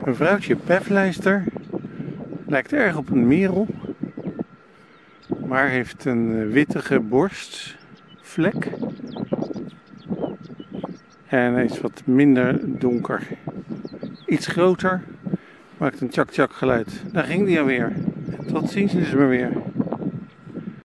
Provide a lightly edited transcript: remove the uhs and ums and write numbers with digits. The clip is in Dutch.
Een vrouwtje peflijster. Lijkt erg op een merel. Maar heeft een wittige borstvlek. En hij is wat minder donker. Iets groter. Maakt een tjak-tjak geluid. Daar ging die alweer. Tot ziens is maar weer.